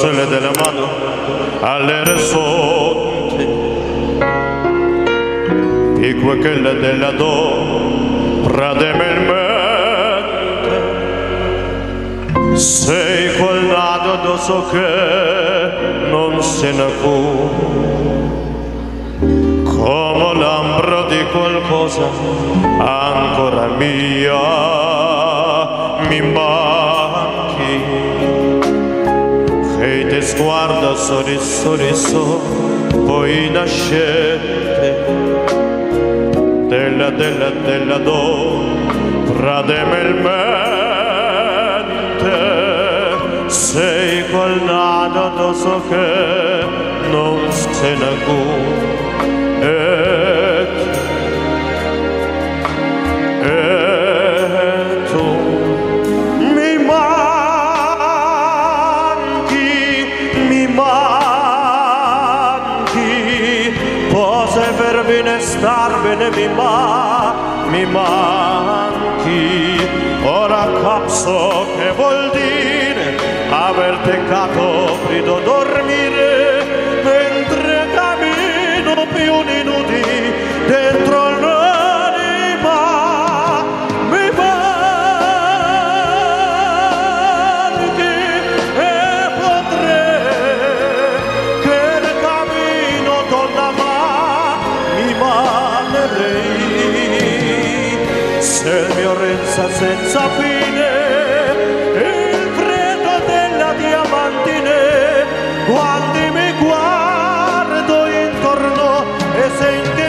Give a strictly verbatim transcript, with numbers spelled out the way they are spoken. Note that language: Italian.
se della mano all'orizzonte, e quella della do prademelmente sei quel lato addosso che non se ne può, come l'ambra di qualcosa ancora mia mi manchi, che ti sguarda sorriso sorriso poi nascente della della della do prademelmente sei quel nato addosso che non se ne può, e tu mi manchi, mi manchi, pose per bene star bene mi, ma, mi manchi, ora capso che vuol dire aver peccato prido dormire mentre cammino più minuti dentro l'anima mi manchi e potrei che il cammino donna ma mi manerei se il mio renza senza fine il freddo della diamantine quando mi guardo intorno e sento